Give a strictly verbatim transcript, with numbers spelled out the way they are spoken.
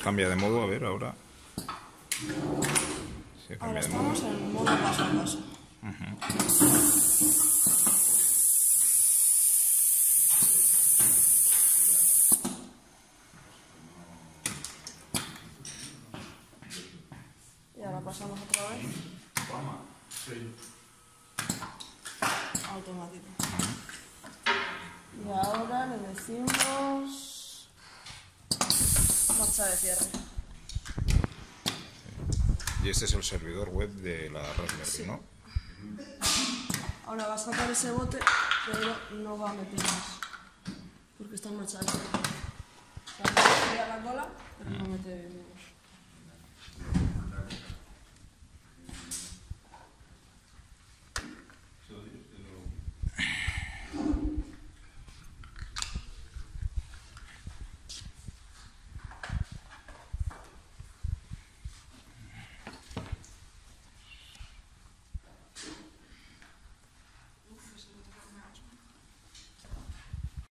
cambia de modo, a ver, ahora. Sí, Ahora cambia de modo. estamos en modo paso a paso. Y ahora pasamos otra vez. Automático. Y ahora le decimos marcha de cierre. Y este es el servidor web de la Raspberry, Sí. ¿no? Ahora va a sacar ese bote, pero no va a meter más, porque está en marcha de cierre. Va a meter la cola, pero no mete menos.